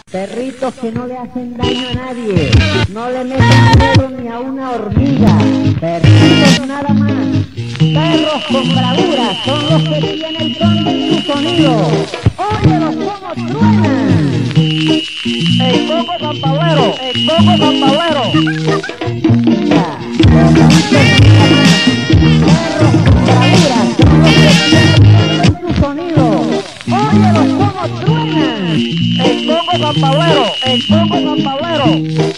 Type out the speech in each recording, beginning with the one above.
Perritos que no le hacen daño a nadie, no le meten miedo ni a una hormiga, perritos nada más. Perros con bravura son los que tienen el conde en su sonido. Óyelos como truenan. El Coco Campagüero, el Coco Campagüero. Perros con bravura son los que tienen el conde en su sonido. Óyelos como truenan. El Coco Campagüero, el Coco Campagüero.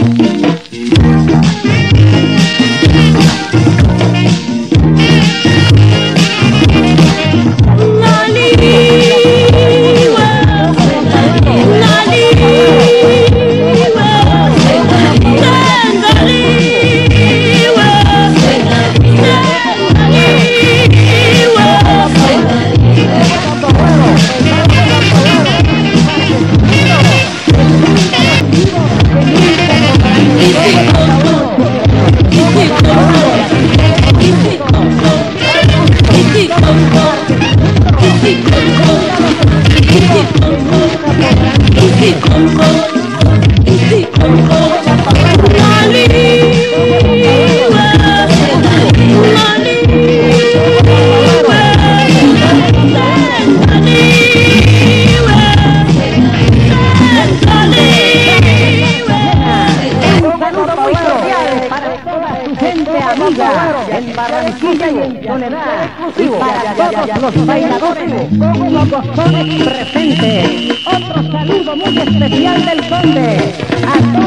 En Barranquilla y en Soledad, y para todos los bailadores, como costones presentes, otro saludo muy especial del conde a todos.